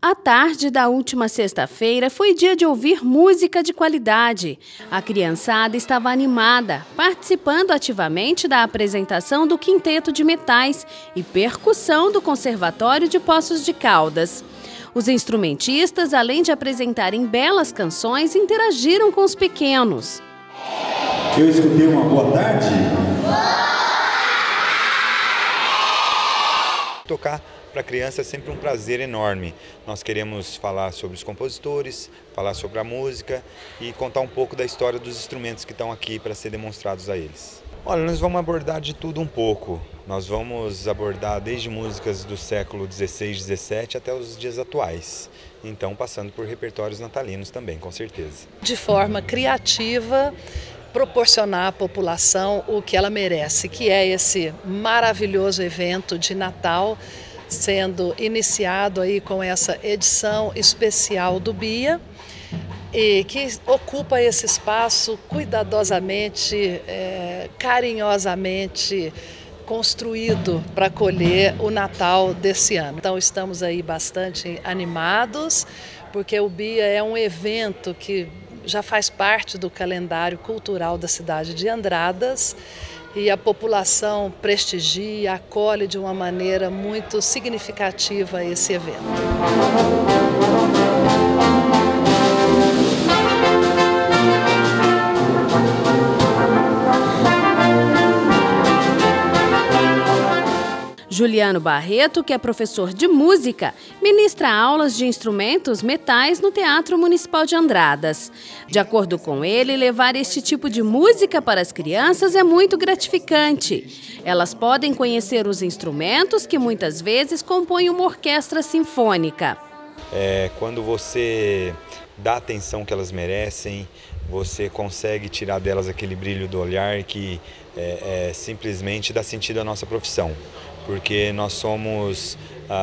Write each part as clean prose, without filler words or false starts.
A tarde da última sexta-feira foi dia de ouvir música de qualidade. A criançada estava animada, participando ativamente da apresentação do Quinteto de Metais e percussão do Conservatório de Poços de Caldas. Os instrumentistas, além de apresentarem belas canções, interagiram com os pequenos. Eu escutei uma boa tarde. Tocar para a criança é sempre um prazer enorme. Nós queremos falar sobre os compositores, falar sobre a música e contar um pouco da história dos instrumentos que estão aqui para ser demonstrados a eles. Olha, nós vamos abordar de tudo um pouco. Nós vamos abordar desde músicas do século XVI, XVII até os dias atuais. Então, passando por repertórios natalinos também, com certeza. De forma criativa, proporcionar à população o que ela merece, que é esse maravilhoso evento de Natal, sendo iniciado aí com essa edição especial do BIA, e que ocupa esse espaço cuidadosamente, carinhosamente construído para acolher o Natal desse ano. Então estamos aí bastante animados, porque o BIA é um evento que já faz parte do calendário cultural da cidade de Andradas e a população prestigia, acolhe de uma maneira muito significativa esse evento. Juliano Barreto, que é professor de música, ministra aulas de instrumentos metais no Teatro Municipal de Andradas. De acordo com ele, levar este tipo de música para as crianças é muito gratificante. Elas podem conhecer os instrumentos que muitas vezes compõem uma orquestra sinfônica. Quando você dá a atenção que elas merecem, você consegue tirar delas aquele brilho do olhar que simplesmente dá sentido à nossa profissão. Porque nós somos,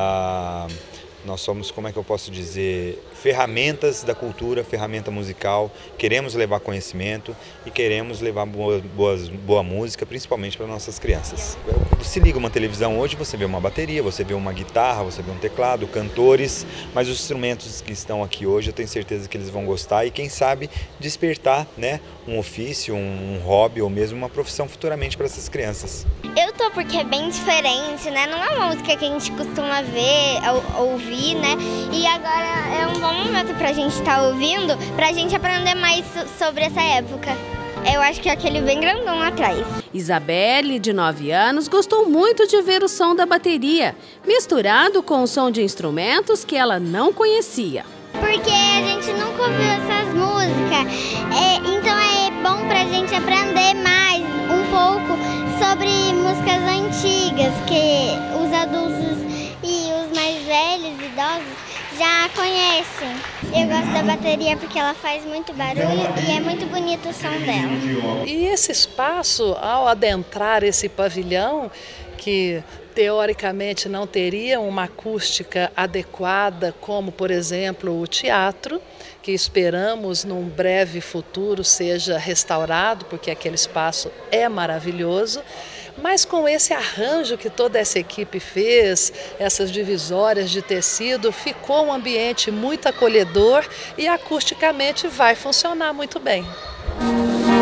como é que eu posso dizer, ferramentas da cultura, ferramenta musical. Queremos levar conhecimento e queremos levar boa música, principalmente para nossas crianças. Se liga uma televisão hoje, você vê uma bateria, você vê uma guitarra, você vê um teclado, cantores, mas os instrumentos que estão aqui hoje eu tenho certeza que eles vão gostar e quem sabe despertar, né, um ofício, um hobby ou mesmo uma profissão futuramente para essas crianças. Eu tô porque é bem diferente, né? Não é uma música que a gente costuma ver, ouvir, né? E agora é um bom momento pra gente estar ouvindo, pra gente aprender mais sobre essa época. Eu acho que é aquele bem grandão atrás. Isabelle, de 9 anos, gostou muito de ver o som da bateria, misturado com o som de instrumentos que ela não conhecia. Porque a gente nunca ouviu essas músicas, então é bom pra gente aprender mais um pouco sobre músicas antigas, que os adultos e os mais velhos, idosos, já conhecem. Eu gosto da bateria porque ela faz muito barulho e é muito bonito o som dela. E esse espaço, ao adentrar esse pavilhão, que teoricamente não teria uma acústica adequada, como por exemplo o teatro, que esperamos num breve futuro seja restaurado, porque aquele espaço é maravilhoso, mas com esse arranjo que toda essa equipe fez, essas divisórias de tecido, ficou um ambiente muito acolhedor e acusticamente vai funcionar muito bem.